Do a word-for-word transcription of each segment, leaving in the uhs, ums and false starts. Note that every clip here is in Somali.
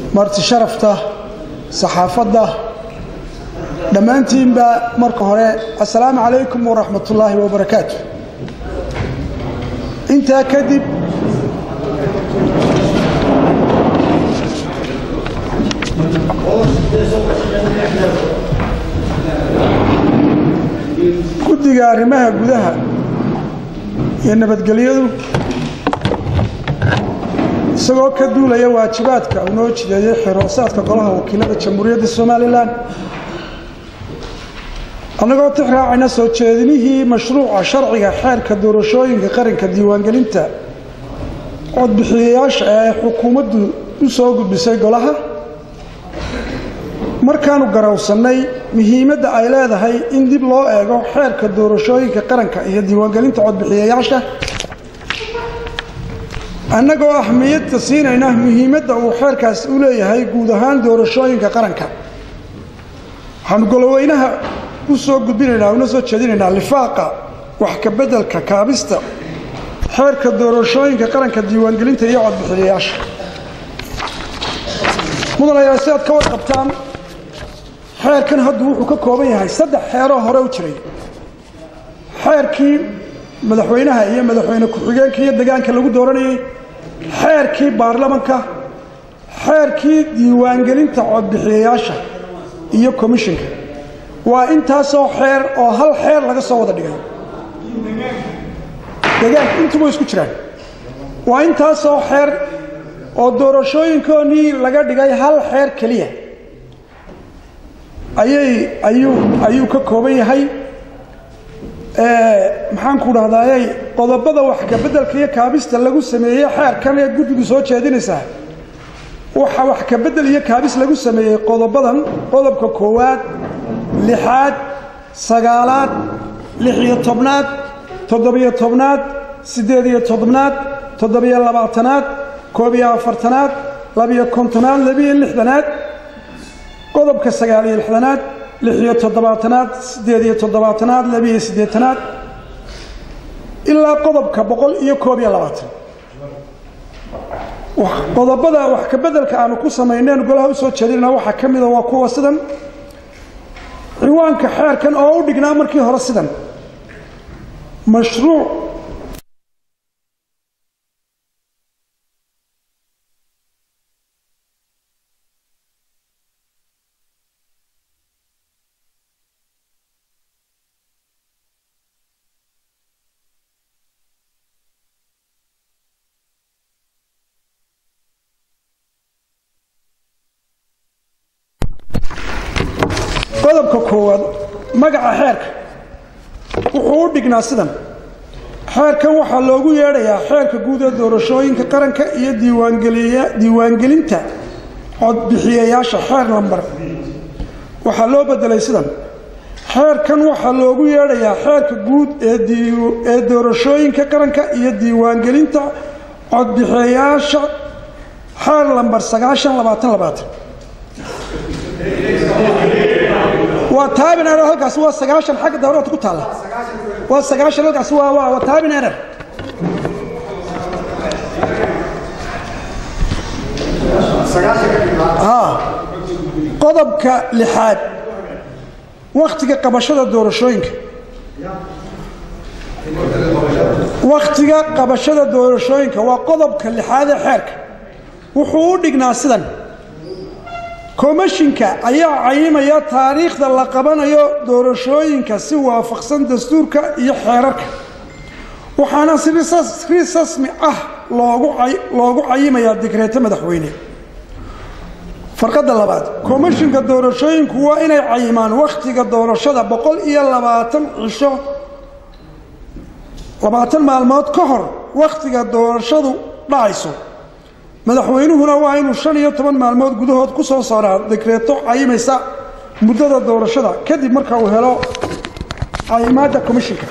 marti sharafta saxaafadda dhammaantiinba marka hore assalaamu calaykum waraxmatullaahi wabarakaatu. intaa kadib guddiga arrimaha gudaha iyo nabadgelyadu isagoo ka duulaya waajibaadka uu noo jideeyay xiroosaadka golaha wakiilada jamhuuriyadda Soomaaliland annagoo tixraacayna soo jeedinihii mashruuca sharciga xeerka doorashooyinka qaranka diiwaangelinta codbixiyayaasha ee xukuumaddu u soo gudbisay golaha markaanu garawsanay muhiimadda ay leedahay in dib loo eego xeerka doorashooyinka qaranka iyo diiwaangelinta codbixiyayaasha annagoo ahmiyadda siinayna muhiimadda uu xeerkaas u leeyahay guud ahaan doorashooyinka qaranka waxaanu goloweynaha u soo gudbinaynaa una soo jeedinaynaa lifaaqa wax ka beddelka kaabista xeerka doorashooyinka qaranka diiwaangelinta iyo codbixiyayaasha mudanayaal si aad ka warqabtaan xeerkan hadda wuxuu ka kooban yahay saddex xeeroo hore u jiray xeerkii madaxweynaha iyo madaxweyne ku-xigeenka iyo deegaanka lagu dooranayay xeerkii baarlamanka xeerkii diiwaangelinta codbixiyayaasha iyo komishinka waa intaasoo xeer oo hal xeer laga soo wada dhigay deegaanka intuba isku jiraan waa intaasoo xeer oo doorashooyinkoonnii laga dhigay hal xeer keliya ayay ayuu ayuu ka kooban yahay maxaan ku dhahdaayay qodobada wax ka beddelka iyo kaabista lagu sameeyey xeerkan ee guddigu soo jeedinaysaa waxa wax ka beddel iyo kaabis lagu sameeyey qodobadan qodobka koowaad lixaad sagaalaad lix iyo tobnaad toddobiyo tobnaad siddeed iyo tobnaad toddobiyo labaatanaad koob iyo afartanaad labiyo kontonaad labiyo lixdanaad qodobka sagaal iyo lixdanaad lix iyo toddobaatanaad siddeed iyo toddobaatanaad labiyo siddeetanaad ilaa qodobka boqol iyo koob iyo labaatan qodobada wax ka beddelka aanu ku samayneen golaha u soo jeedinayna waxaa ka mida waa kuwa sidan ciwaanka xeerkan oo u dhignaa markii hore sidan mashruuc qodobka koowaad magaca xeerka wuxuu u dhignaa sidan xeerkan waxaa loogu yeedhayaa xeerka guud ee doorashooyinka qaranka iyo diiwaangelinta codbixiyayaasha xeer lambar waxaa loo bedelay sidan xeerkan waxaa loogu yeedhayaa xeerka guud ee doorashooyinka qaranka iyo diiwaangelinta codbixiyayaasha xeer lambar sagaashan labaatan labaatan waa taabin erer halkaas waa sagaashan xagga dawladda ku taala waa sagaashan halkaas waa waa waa taabin erer haa qodobka lixaad waqtiga qabashada doorashooyinka waqtiga qabashada doorashooyinka waa qodobka lixaad ee xeerka wuxuu u dhignaa sidan komishinka ayaa cayimaya taariikhda la qabanayo doorashooyinka si waafaqsan dastuurka iyo xeerarka waxaana si rasmi ah loogu cayimayaa digreeto madaxweyne farqadda labaad komishinka doorashooyinku waa inay cayimaan wakhtiga doorashada boqol iyo labaatan cisho labaatan maalmood ka hor wakhtiga doorashadu dhacayso madaxweynuhuna waa inuu shan iyo toban maalmood gudahood ku soo saaraa dekreeto cayimaysa muddada doorashada kadib marka uu helo cayimaadda komishinka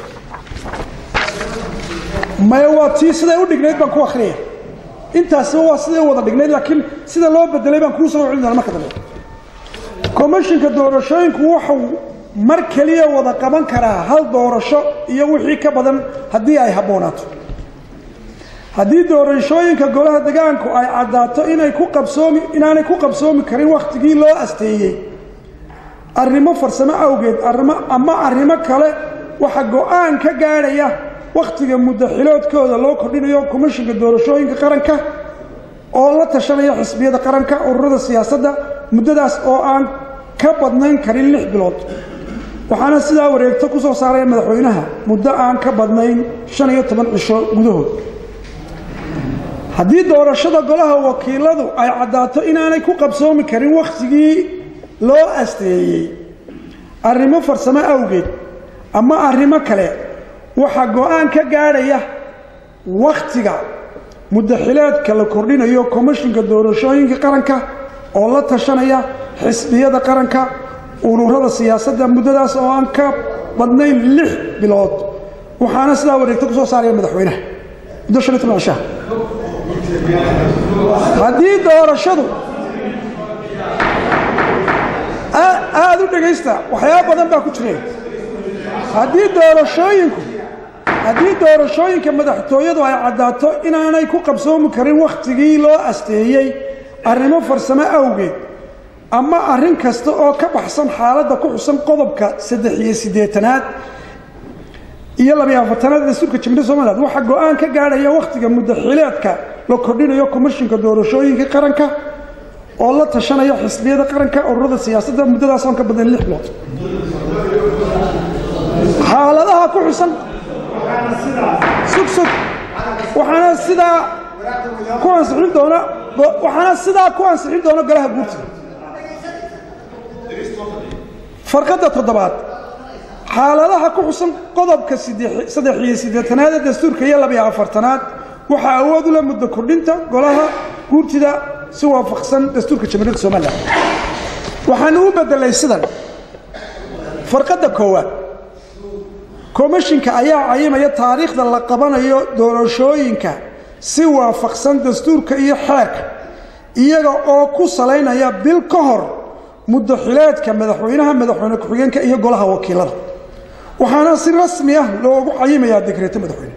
maya waa tii siday u dhignayd baan ku akhriyaya intaasiba waa siday u wada dhignayd laakiin sida loo bedelay baan kuu soo celin doona marka dambe komishinka doorashooyinku wuxuu mar keliya wada qaban karaa hal doorasho iyo wixii ka badan haddii ay habboonaato haddii doorashooyinka golaha degaanku ay caddaato inay ku qabsoomi inaanay ku qabsoomi karin wakhtigii loo asteeyey arrimo farsamo awgeed arrimo ama arrimo kale waxa go'aan ka gaadhaya wakhtiga muddo xiloodkooda loo kordhinayo komishinka doorashooyinka qaranka oo la tashanaya xisbiyada qaranka ururada siyaasadda muddadaas oo aan ka badnayn karin lix bilood waxaana sidaa wareegto ku soo saaraya madaxweynaha muddo aan ka badnayn shan iyo toban cisho gudahood haddii doorashada golaha wakiiladu ay caddaato inaanay ku qabsoomi karin wakhtigii loo asteeyey arrimo farsamo awgeed ama arrimo kale waxaa go'aan ka gaadhaya wakhtiga muddaxileedka la kordhinayo komishinka doorashooyinka qaranka oo la tashanaya xisbiyada qaranka ururada siyaasadda muddadaas oo aan ka badnayn lix bilood waxaana sidaa wareegto ku soo saaraya madaxweynaha muddo shan iyo toban cisho haddii doorashadu aada u dhegaysta waxyaaba badan baa ku jireen haddii doorashooyinku haddii doorashooyinka madaxtooyadu ay caddaato inaanay ku qabsoomi karin wakhtigii loo asteeyey arrimo farsamo awgeed ama arrin kasta oo ka baxsan xaaladda ku xusan qodobka saddex iyo siddeetanaad iyo labiyo afartanaad dastuurka jamhuuriyadda somaliland waxaa go'aan ka gaadhaya wakhtiga muddaxileedka la kordhinayo komishinka doorashooyinka qaranka oo la tashanaya xisbiyada qaranka ururada siyaasadda muddadaas oon ka badnayn lix bilood xaaladaha ku xusan sugsug waxaana sidaa ku ansixin doona waxaana sidaa ku ansixin doona golaha guurtida farqadda toddobaad xaaladaha ku xusan qodobka saddex iyo siddeetanaad ee dastuurka iyo labiyo afartanaad waxaa awood u leh muddo kordhinta golaha guurtida si waafaqsan dastuurka jamhuuriyadda somaliland waxaanu u bedelay sidan farqadda koowaad komishinka ayaa cayimaya taariikhda la qabanayo doorashooyinka si waafaqsan dastuurka iyo xeerka iyaga oo ku salaynaya bil ka hor muddo xileedka madaxweynaha madaxweyne ku-xigeenka iyo golaha wakiilada waxaana si rasmi ah loogu cayimayaa dekreeto madaxweyne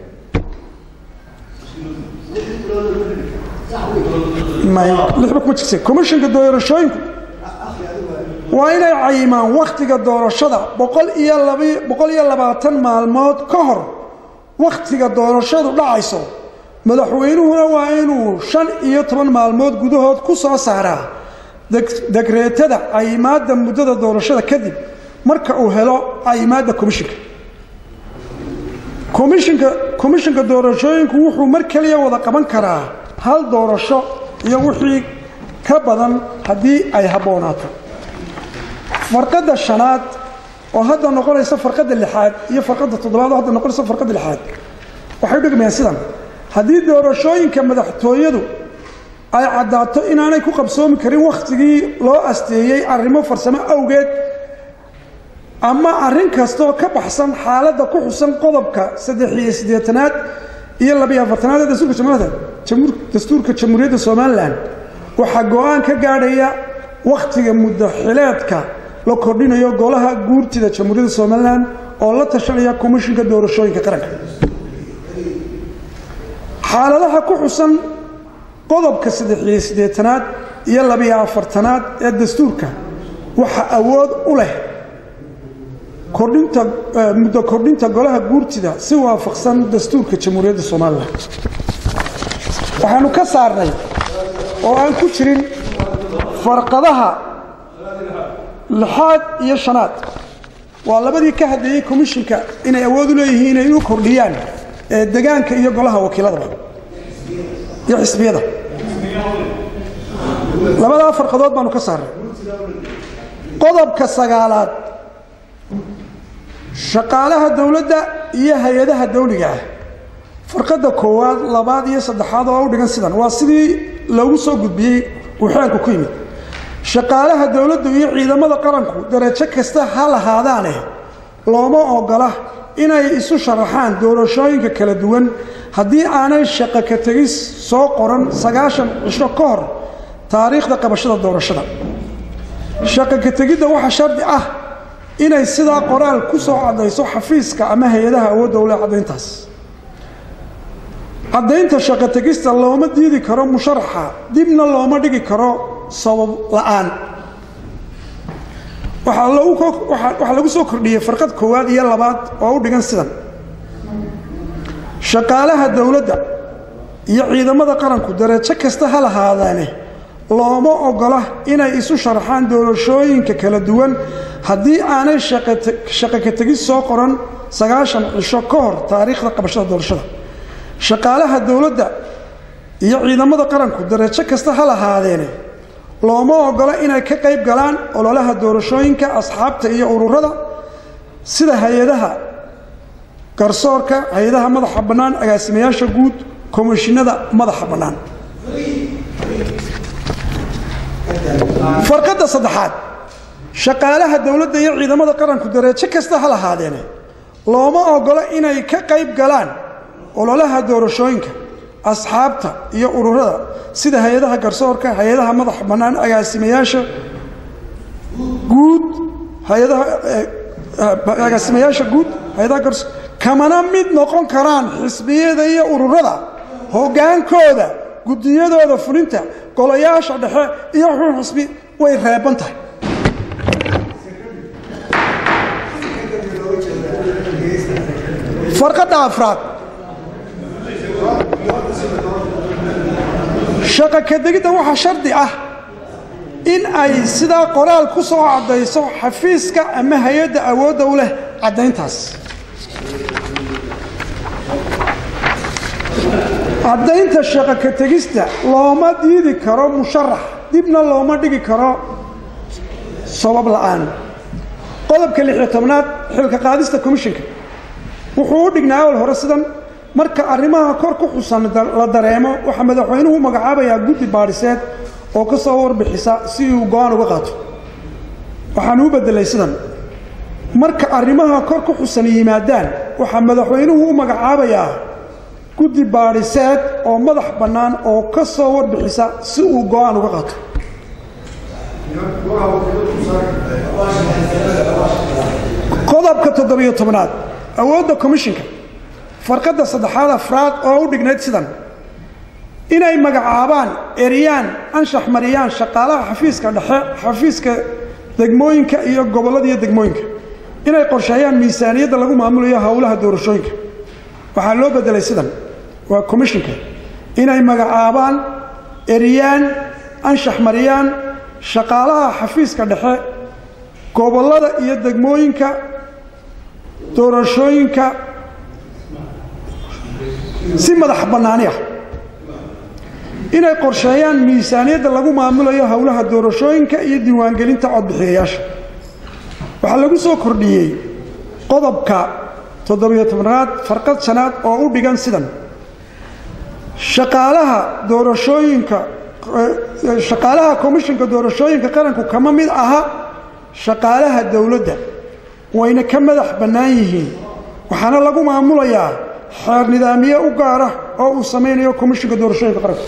komishinka doorashooyinku waa inay cayimaan wakhtiga doorashada boqol iyo labaatan maalmood ka hor wakhtiga doorashadu dhacayso madaxweynuhuna waa inuu shan iyo toban maalmood gudahood ku soo saaraa dekreetada cayimaadda muddada doorashada kadib marka uu helo cayimaadda komishinka komishinka komishinka doorashooyinku wuxuu mar kaliya wada qaban karaa hal doorasho iyo wixii ka badan haddii ay habboonaato farqadda shanaad oo hadda noqonaysa farqadda lixaad iyo farqadda toddobaad oo hadda noqonaysa farqadda lixaad waxay u dhigmayaan sidan haddii doorashooyinka madaxtooyadu ay caddaato inaanay ku qabsoomi karin wakhtigii loo asteeyey arrimo farsamo awgeed ama arrin kastaoo ka baxsan xaaladda ku xusan qodobka saddex iyo siddeetanaad iyo labiyo afartanaad ee dastuurka jamhuuriyadda dastuurka jamhuuriyadda somaliland waxaa go'aan ka gaadhaya wakhtiga muddo xileedka la kordhinayo golaha guurtida jamhuuriyadda somaliland oo la tashanaya komishinka doorashooyinka qaranka xaaladaha ku xusan qodobka saddex iyo siddeetanaad iyo labiyo afartanaad ee dastuurka waxaa awood u leh kordhinta muddo kordhinta golaha guurtida si waafaqsan dastuurka jamhuuriyadda somaliland waxaanu ka saarnay oo aan ku jirin farqadaha lixaad iyo shanaad waa labadii ka hadleeyey komishinka inay awood u leeyihiin inay u kordhiyaan degaanka iyo golaha wakiiladaba iyo xisbiyada labadaa farqadood baanu ka saarnay qodobka sagaalaad shaqaalaha dowladda iyo hay-adaha dawliga ah farqadda koowaad labaad iyo saddexaad oo u dhigan sidan waa sidii loogu soo gudbiyey uu xeelku ku yimid shaqaalaha dowladdu iyo ciidamada qaranku darajo kasta ha lahaadaane looma ogola inay isu sharaxaan doorashooyinka kala duwan haddii aanay shaqo ka tegis soo qoran sagaashan cisho ka hor taariikhda qabashada doorashada shaqo ka tegidda waxaa shardi ah inay sidaa qoraal ku soo caddayso xafiiska ama hay-adaha awoodda u leh caddayntaas caddaynta shaqo tegista looma diidi karo musharaxa dibna looma dhigi karo sabab la'aan waxaa lagu soo kordhiyey farqad koowaad iyo labaad oo u dhigan sidan shaqaalaha dowladda iyo ciidamada qaranku darajo kasta ha lahaadaane looma ogola inay isu sharaxaan doorashooyinka kala duwan haddii aanay shaqo ka tegis soo qoran sagaashan cisho ka hor taariikhda qabashada doorashada shaqaalaha dowladda iyo ciidamada qaranku darajo kasta ha lahaadeene looma ogola inay ka qayb galaan ololaha doorashooyinka asxaabta iyo ururada sida hay-adaha garsoorka hay-adaha madaxa bannaan agaasimayaasha guud komishinada madaxa bannaan farqadda saddexaad shaqaalaha dowladda iyo ciidamada qaranku darajo kasta ha lahaadeene looma ogola inay ka qayb galaan ololaha doorashooyinka asxaabta iyo ururada sida hay-adaha garsoorka hay-adaha madaxa bannaan agaasimayaasha guud hay-adaha agaasimayaasha guud hay-adaha garsoor kamana mid noqon karaan xisbiyada iyo ururada hoggaankooda guddiyadooda fulinta golayaasha dhexe iyo xubin xisbi way reeban tahay farqadda afraad shaqo ka degidda waxaa shardi ah in ay sidaa qoraal ku soo caddayso xafiiska ama hay-adda awoodda u leh caddayntaas caddaynta shaqo ka tegista looma diidi karo musharax dibna looma dhigi karo sabab la'aan qodobka lix iyo tobnaad xilka qaadista komishinka wuxuu u dhignaa awal hore sidan marka arrimaha kor ku xusan la dareemo waxaa madaxweynuhu magacaabayaa guddi baadhiseed oo ka soo warbixisa si uu go-aan uga qaato waxaanu u beddelay sidan marka arrimaha kor ku xusan yimaadaan waxaa madaxweynuhu u magacaabayaa guddi baadhiseed oo madax bannaan oo ka soo warbixisa si uu go-aan uga qaato qodobka toddobiyo tobnaad awoodda komishinka farqadda saddexaad afraad oo u dhignayd sidan inay magacaabaan eriyaan anshax mariyaan shaqaalaha xafiiska dhexe xafiiska degmooyinka iyo gobollada iyo degmooyinka inay qorsheeyaan miisaaniyadda lagu maamulayo howlaha doorashooyinka waxaa loo beddelay sidan waa komishinka inay magacaabaan eriyaan anshax mariyaan shaqaalaha xafiiska dhexe gobollada iyo degmooyinka doorashooyinka si madax bannaani ah inay qorsheeyaan miisaaniyadda lagu maamulayo howlaha doorashooyinka iyo diiwaangelinta codbixiyayaasha waxaa lagu soo kordhiyey qodobka toddobiyo tobnaad farqad shanaad oo u dhigan sidan shaqaalaha doorashooyinka shaqaalaha komishinka doorashooyinka qaranku kama mid aha shaqaalaha dowladda wayna ka madax bannaan yihiin waxaana lagu maamulayaa xeer nidaamiye u gaara oo uu samaynayo komishinka doorashooyinka qaranka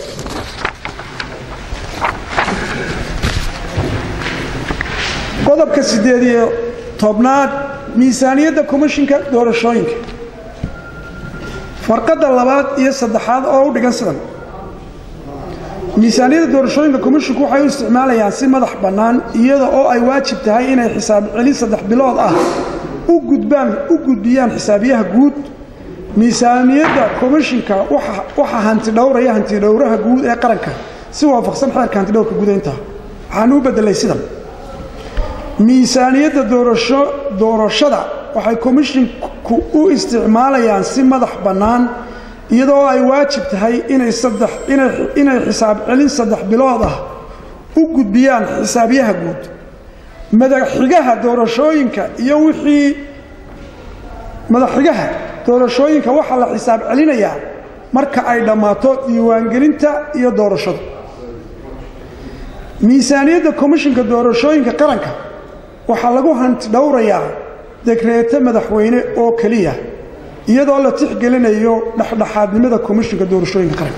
qodobka siddeed iyo tobnaad miisaaniyadda komishinka doorashooyinka farqadda labaad iyo saddexaad oo u dhigan sidan miisaaniyadda doorashooyinka komishinku waxay u isticmaalayaan si madax bannaan iyada oo ay waajib tahay inay xisaab celin saddex bilood ah u gudbaan u gudbiyaan xisaabiyaha guud miisaaniyadda komishinka waxaa hanti dhowraya hanti dhowraha guud ee qaranka si waafaqsan xeerka hanti dhowrka gudaynta waxaanu u beddelay sidan miisaaniyadda doorasho doorashada waxay komishinku u isticmaalayaan si madax bannaan iyadoo ay waajib tahay inay saddex inay inay xisaab celin saddex bilood ah u gudbiyaan xisaabiyaha guud madaxxigaha doorashooyinka iyo wixii madaxxigaha doorashooyinka waxaa la xisaab celinayaa marka ay dhammaato diiwaangelinta iyo doorashadu miisaaniyadda komishinka doorashooyinka qaranka waxaa lagu hanti dhowrayaa dekreeto madaxweyne oo keliya iyadoo la tixgelinayo dhexdhexaadnimada komishinka doorashooyinka qaranka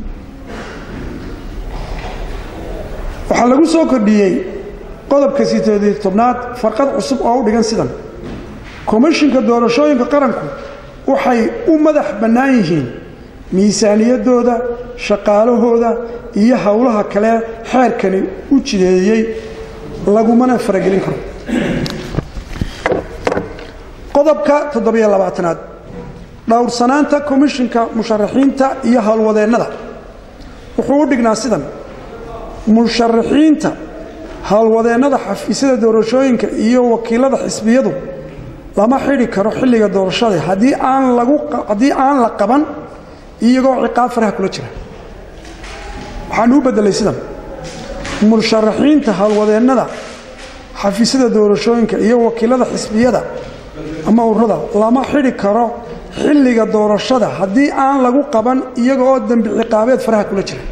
waxaa lagu soo kordhiyey qodobka siddeed iyo tobnaad farqad cusub oo u dhigan sidan komishinka doorashooyinka qaranku waxay u madax bannaan yihiin miisaaniyadooda shaqaalahooda iyo howlaha kale xeerkani u jideeyey lagumana faragelin karo qodobka toddobiyo labaatanaad dhowrsanaanta komishinka musharaxiinta iyo howlwadeennada wuxuu u dhignaa sidan musharaxiinta howlwadeennada xafiisyada doorashooyinka iyo wakiilada xisbiyadu lama xidhi karo xilliga doorashada haddii aan lagu haddii aan la qaban iyagoo ciqaab faraha kula jira waxaan u bedelay sidan musharaxiinta howlwadeennada xafiisyada doorashooyinka iyo wakiilada xisbiyada ama ururada lama xidhi karo xilliga doorashada haddii aan lagu qaban iyaga oo dambi ciqaabeed faraha kula jira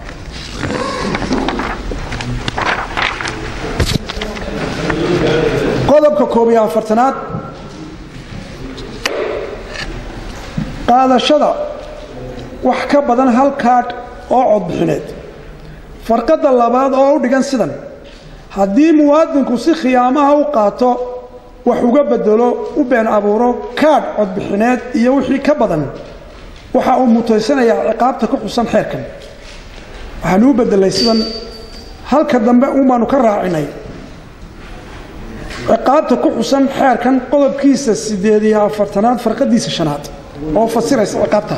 qodobka koob iyo afartanaad qaadashada wax ka badan hal kaadh oo codbixineed farqadda labaad oo u dhigan sidan haddii muwaadinku si khiyaamaha u qaato wax uga bedelo u been abuuro kaadh codbixineed iyo wixii ka badan waxa uu mutaysanayaa ciqaabta ku xusan xeerkan waxaan u bedelay sidan halka dambe umaanu ka raacinay ciqaabta ku xusan xeerkan qodobkiisa sideed iyo afartanaad farqadiisa shanaad oo fasiraysa ciqaabta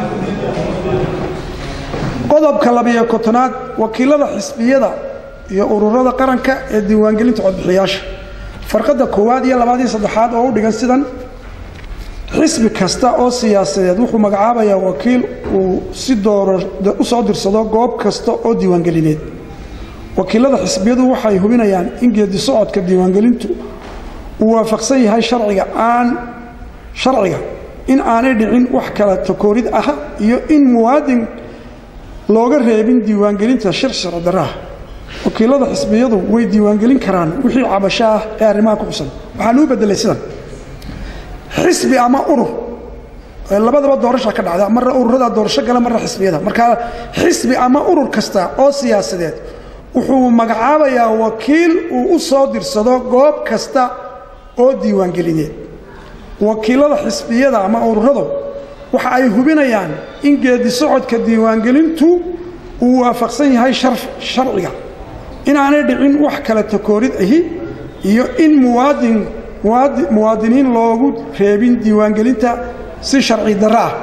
qodobka labiyo kontonaad wakiilada xisbiyada iyo ururada qaranka ee diiwaangelinta codbixiyaasha farqada koowaad iyo labaad iyo saddexaad oo u dhigan sidan xisbi kasta oo siyaasadeed wuxuu magacaabayaa wakiil uu si dooro u soo dirsado goob kasta oo diiwaangelineed wakiilada xisbiyadu waxay hubinayaan in geedi socodka diiwaangelintu uu waafaqsan yahay sharciga aan sharciga in aanay dhicin wax kala takoorid ah iyo in muwaadin looga reebin diiwaangelinta shir sharci darraha wakiilada xisbiyadu way diiwaangelin karaan wixii cabasho ah ee arrimaha ku xusan waxaan u bedelay sidan xisbi ama urur labadaba doorasho ka dhacda marna ururada doorasho gala marna xisbiyada marka xisbi ama urur kasta oo siyaasadeed wuxuu magacaabayaa wakiil uu u soo dirsado goob kasta oo diiwaangelineed wakiilada xisbiyada ama ururadu waxa ay hubinayaan in geedi socodka diiwaangelintu uu waafaqsan yahay sharciga in aanay dhicin wax kala takoorid ahi iyo in muwaadin muwaadiniin loogu reebin diiwaangelinta si sharci darro ah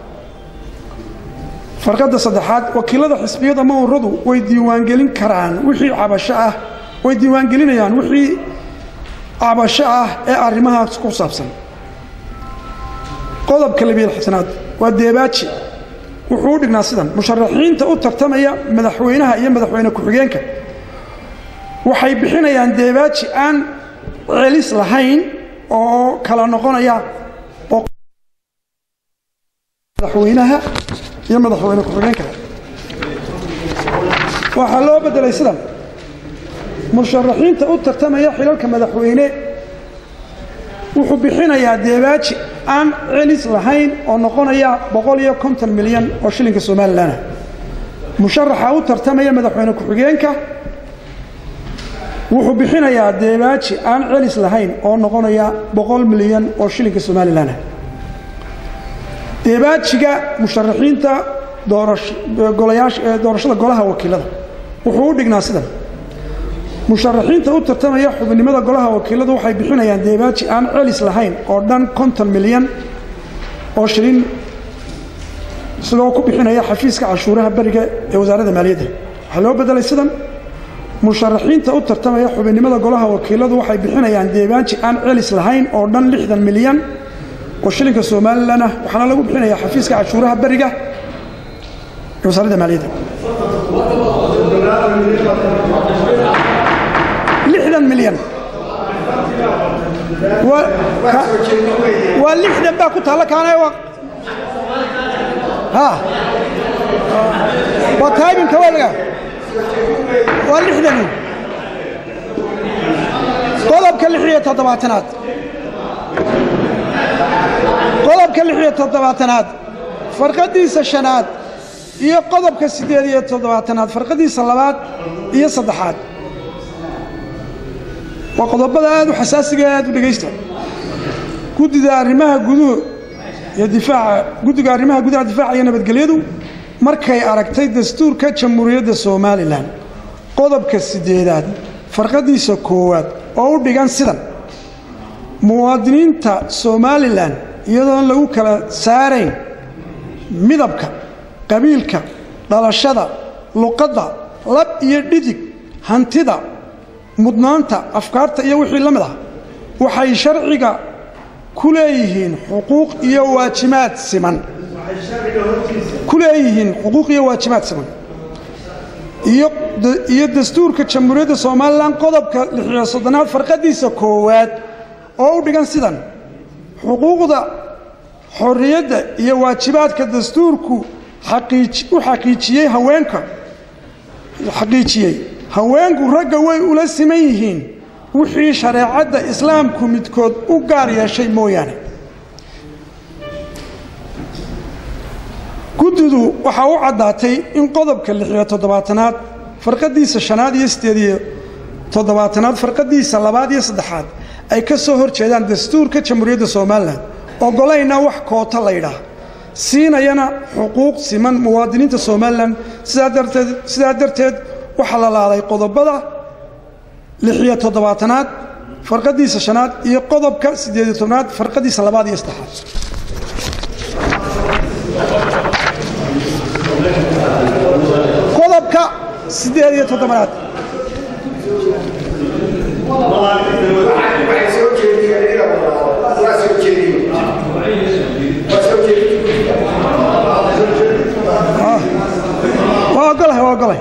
farqadda saddexaad wakiilada xisbiyada ama ururadu way diiwaangelin karaan wixii cabasho ah way diiwaangelinayaan wixii cabasho ah ee arrimahaas ku saabsan qodobka labiyo lixdanaad waa deebaaji wuxuu u dhignaa sidan musharaxiinta u tartamaya madaxweynaha iyo madaxweyne ku-xigeenka waxay bixinayaan deebaaji aan celis lahayn oo kala noqonaya madaxweynaha iyo madaxweyne ku-xigeenka waxaa loo bedelay sidan musharaxiinta u tartamaya xilalka madaxweyne wuxuu bixinayaa deebaaji aan celis lahayn oo noqonaya boqol iyo konton milyan oo shilinka Soomaaliland musharaxa u tartamaya madaxweyne ku-xigeenka wuxuu bixinayaa deebaaji aan celis lahayn oo noqonaya boqol milyan oo shilinka Soomaaliland deebaajiga musharaxiinta doorashada golaha wakiilada wuxuu u dhignaa sidan musharaxiinta u tartamaya xubinimada golaha wakiiladu waxay bixinayaan deebaaji aan celis lahayn oo dhan konton milyan oo shilin isagoo ku bixinaya xafiiska cashuuraha bariga ee wasaaradda maaliyadda waxaa loo bedelay sidan musharaxiinta u tartamaya xubinimada golaha wakiiladu waxay bixinayaan deebaaji aan celis lahayn oo dhan lixdan milyan oo shilinka Soomaaliland ah waxaana lagu bixinayaa xafiiska cashuuraha bariga ee wasaaradda maaliyadda lixdan milyan waa lixdan baa ku taalla kaanay ها وتايبن كوالغا واللحدن قلب كاللحية تضباطنات قلب كاللحية تضباطنات فرقديس الشنات iyo qodobka sideed iyo toddobaatanaad farqadiisa labaad iyo saddexaad waa qodobada aad u xasaasiga aad u dhageysta gudida arrimaha guduhu iyo difaaca guddiga arrimaha gudaha difaaca iyo nabadgelyadu markay aragtay dastuurka jamhuuriyadda Soomaaliland qodobka sideedaad farqadiisa koowaad oo u dhigan sidan muwaadiniinta Soomaaliland iyadoo lagu kala saarayn midabka qabiilka dhalashada luqadda lab iyo dhidig hantida mudnaanta afkaarta iyo wixii la mid ah waxay sharciga ku leeyihiin xuquuq iyo waajibaad siman ku leeyihiin xuquuq iyo waajibaad siman iyo iyo dastuurka jamhuuriyadda Soomaaliland qodobka lix iyo soddonaad farqadiisa koowaad oo u dhigan sidan xuquuqda xorriyadda iyo waajibaadka dastuurku xaqiiji u xaqiijiyay haweenka xaqiijiyay haweenku ragga way ula siman yihiin wixii shareecada islaamku midkood u gaar yeeshay mooyaane guddidu waxa uu cadaatay in qodobka lix iyo toddobaatanaad farqadiisa shanaad iyo siddeed iyo toddobaatanaad farqadiisa labaad iyo saddexaad ay ka soo horjeedaan dastuurka jamhuuriyadda Soomaaliland ogolayna wax koota la yiraahdo siinayana xuquuq siman muwaadiniinta Soomaaliland sidaa darteed sidaa darteed waxa la laalay qodobada lix iyo toddobaatanaad farqadiisa shanaad iyo qodobka siddeed iyo tobnaad farqadiisa labaad iyo saddexaad qodobka siddeed iyo toddobaad واقولها واقولها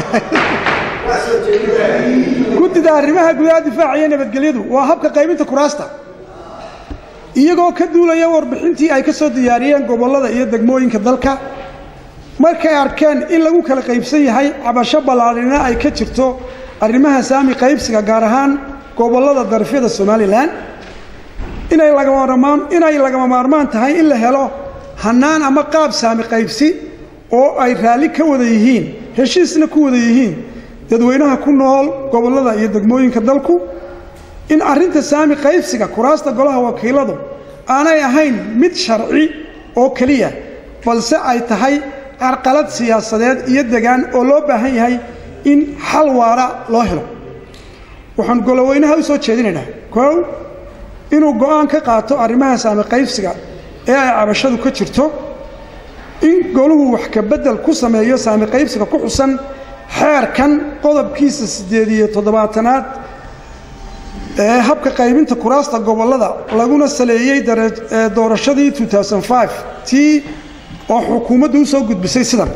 كنت ده arrimaha gudaha difaaciya nabadgelyadu waa habka qaybinta kuraasta iyagoo ka duulaya warbixintii ay ka soo diyaariyeen gobolada iyo degmooyinka dalka markay arkeen in lagu kala qaybsan yahay cabasho balaarina ay ka jirto arrimaha saami qaybsiga gaar ahaan gobolada darafyada Soomaaliland inay laga maarmaan inay laga maarmaan tahay in la helo hanaan ama qaab saami qaybsi oo ay raali ka wada yihiin heshiisna ku wada yihiin dadweynaha ku nool gobolada iyo degmooyinka dalku in arinta saami qaybsiga kuraasta golaha wakiiladu aanay ahayn mid sharci oo kaliya balse ay tahay carqalad siyaasadeed iyo degaan oo loo baahan yahay in xal waara loo helo waxaan goloweynaha u soo jeedinaynaa koow inuu go'aan ka qaato arrimaha saami qaybsiga ee ay cabashadu ka jirto in goluhu wax ka bedel ku sameeyo saami qaybsiga ku xusan xeerkan qodobkiisa siddeed iyo toddobaatanaad ee habka qaybinta kuraasta gobolada laguna saleeyay doorashadii two thousand five tii oo xukuumaddu u soo gudbisay sidan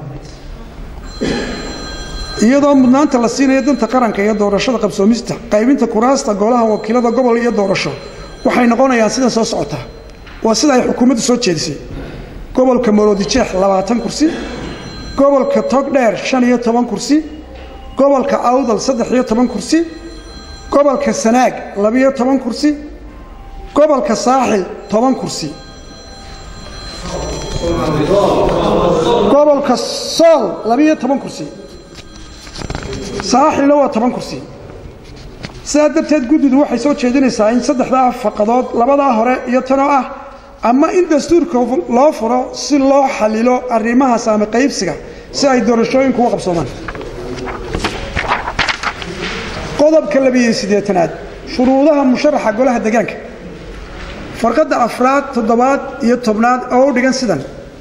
iyadoo mudnaanta la siinayo danta qaranka iyo doorashada qabsoomista qaybinta kuraasta golaha wakiilada gobol iyo doorasho waxay noqonayaan sida soo socota waa sida ay xukuumaddu soo jeedisay gobolka Maroodijeex labaatan kursi gobolka Togdheer shan iyo toban kursi gobolka Awdal saddex iyo toban kursi gobolka Sanaag laba iyo toban kursi gobolka Saaxil toban kursi gobolka Sool laba iyo toban kursi Saaxil waa toban kursi sidaa darteed guddidu waxay soo jeedinaysaa in saddexda faqadood labada hore iyo tan oo ah ama in dastuurka loo furo si loo xalilo arrimaha saami qaybsiga si ay doorashooyinku u qabsoomaan qodobka laba iyo siddeetanaad shuruudaha musharaxa golaha deegaanka farqada afraad toddobaad iyo tobnaad oo u dhigan sidan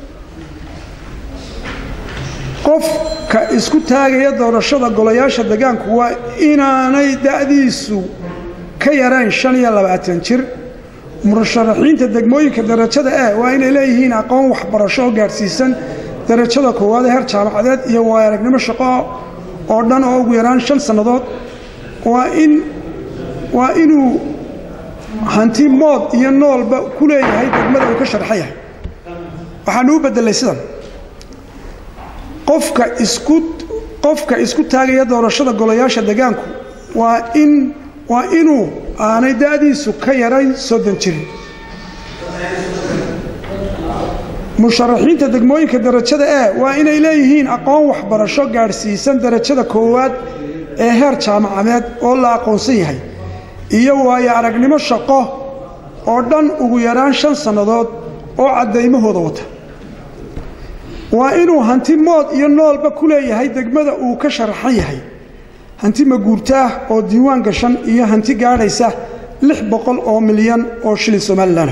qofka isku taagaya doorashada golayaasha deegaanku waa inaanay da'diisu ka yaraan shan iyo labaatan jir murasharaxiinta degmooyinka darajada ee waa inay leeyihiin aqoon waxbarasho gaarsiisan darajada koowaad ee heer jaamacadeed iyo waayo-aragnimo shaqo oo dhan oo ugu yaraan shan sannadood waa in waa inuu hanti mood iyo noolba ku leeyahay degmada uu ka sharxan yahay waxaanu u bedelay sidan qofka isku qofka isku taagaya doorashada golayaasha deegaanku waa in waa inuu aanay da'diisu ka yarayn soddon jir musharaxiinta degmooyinka darajada ee waa inay leeyihiin aqoon waxbarasho gaarsiisan darajada koowaad ee heer jaamacadeed oo la aqoonsan yahay iyo waayo aragnimo shaqo oo dhan ugu yaraan shan sannadood oo cadaymahooda wata waa inuu hanti mood iyo noolba ku leeyahay degmada uu ka sharaxan yahay hanti maguurtaa oo diiwaan gashan iyo hanti gaadhaysa lix boqol oo milyan oo shilin Soomaaliland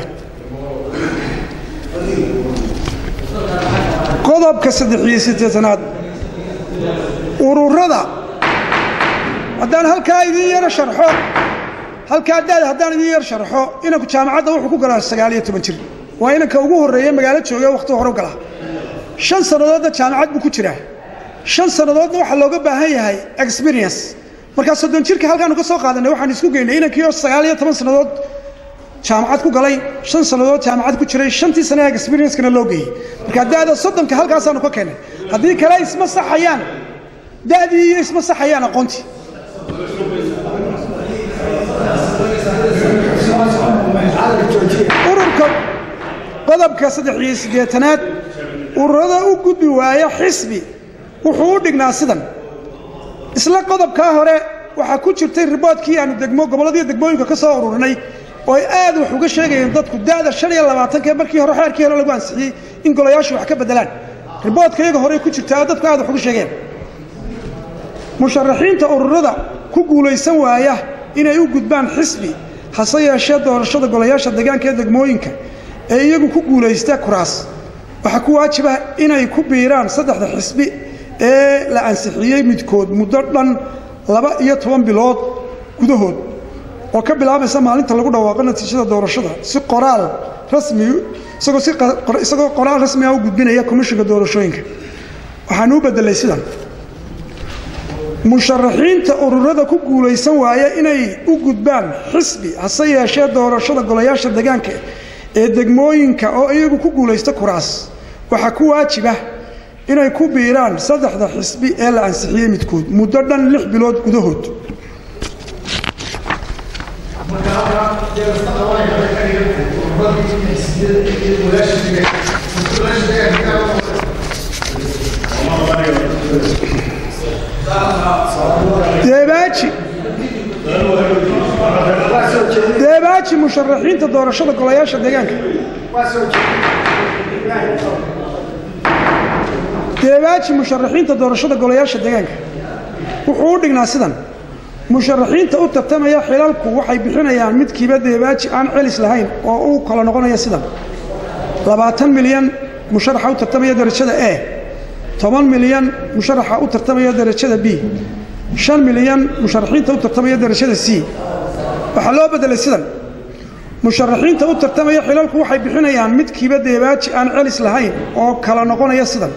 qodobka saddex iyo siddeetanaad ururada haddaan halkaa idin yar sharxo halkaa daad haddaan idin yar sharxo inanku jaamacadda wuxuu ku galaa sagaal iyo toban jir waa inanka ugu horreeya magaalo jooga waqti hore u gala shan sanadoodna jaamacad buu ku jiraa shan sanadoodna waxaa looga baahan yahay experience markaa soddon jirka halkaanu ka soo qaadanay waxaan isku geynay inankii oo sagaal iyo toban sanadood jaamacad ku galay shan sanadood jaamacad ku jiray shantii sano experience-kana loo geeyey markaa daada soddonka halkaasaanu ka keenay haddii kale isma saxayaan daadii iyo isma saxayaan aqoontii ururka qodobka saddex iyo siddeetanaad ururada u gudbi waaya xisbi wuxuu u dhignaa sidan isla qodobkaa hore waxaa ku jirtay riboodkii aanu degmo gobolladii degmooyinka ka soo ururinay oo ay aad wax uga sheegayeen dadku daada shan iyo labaatanka markii hore xeerkii hore lagu ansixiyey in golayaashu wax ka bedelaan riboodka iyaga hore ku jirtaa oo dadku aad wax uga sheegeen musharaxiinta ururada ku guulaysan waaya inay u gudbaan xisbi hase yeeshee doorashada golayaasha deegaanka ee degmooyinka ee iyagu ku guulaysta kuraas waxaa ku waajiba inay ku biiraan saddexda xisbi ee la ansixiyey midkood muddo dhan laba iyo toban bilood gudahood oo ka bilaabaysa maalinta lagu dhawaaqo natiijada doorashada si qoraal rasmi isagoo si isagoo qoraal rasmi ah u gudbinaya komishinka doorashooyinka waxaan u bedelay sidan musharaxiinta ururada ku guulaysan waaya inay u gudbaan xisbi hase yeeshee doorashada golayaasha deegaanka ee degmooyinka oo iyagu ku guulaysta kuraas waxaa ku waajiba inay ku biiraan saddexda xisbi ee la ansixiyey midkood muddo dhan lix bilood gudahood deebaaji deebaaji musharaxiinta doorashada golayaasha deegaanka deebaaji musharaxiinta doorashada golayaasha deegaanka wuxuu u dhignaa sidan musharaxiinta u tartamaya xilalku waxay bixinayaan midkiiba deebaaji aan celis lahayn oo uu kala noqonaya sidan labaatan milyan musharaxa u tartamaya darajada A toban milyan musharaxa u tartamaya darajada B shan milyan musharaxiinta u tartamaya darajada C waxaa loo bedelay sidan musharaxiinta u tartamaya xilalku waxay bixinayaan midkiiba deebaaji aan celis lahayn oo kala noqonaya sidan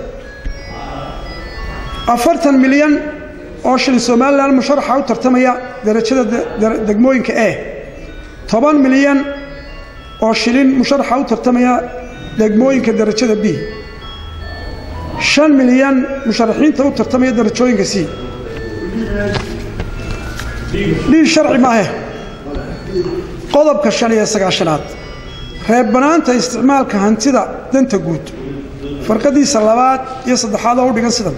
afartan milyan oo shilin Soomaaliland musharaxa u tartamaya darajada degmooyinka A toban milyan oo shilin musharaxa u tartamaya degmooyinka darajada B shan milyan musharaxiinta u tartamaya darajooyinka C lii sharci maahe qodobka shan iyo sagaashanaad reebbanaanta isticmaalka hantida danta guud farqadiisa labaad iyo saddexaad oo u dhigan sidan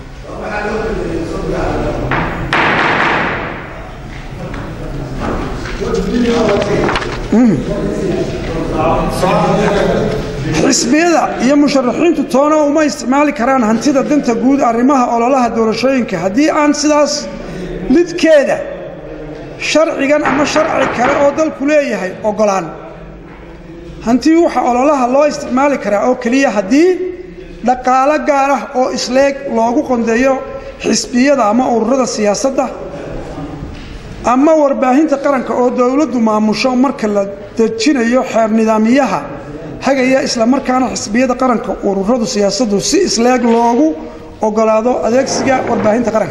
xisbiyada iyo musharaxiintu toona uma isticmaali karaan hantida danta guud arrimaha ololaha doorashooyinka haddii aan sidaas lidkeeda sharcigan ama sharci kale oo dalku leeyahay ogolaan hantii waxa ololaha loo isticmaali karaa oo keliya haddii dhaqaalo gaar ah oo isleeg loogu qondeeyo xisbiyada ama ururada siyaasadda ama warbaahinta qaranka oo dawladdu maamusho marka la dejinayo xeer nidaamiyaha hagaya isla markaana xisbiyada qaranka ururadu siyaasaddu si isleeg loogu ogolaado adeegsiga warbaahinta qaranka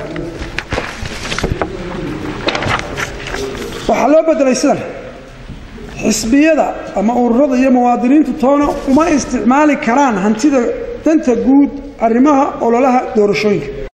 waxaa loo bedelay sidan xisbiyada ama ururada iyo muwaadiniintu toona uma isticmaali karaan hantida danta guud arrimaha ololaha doorashooyinka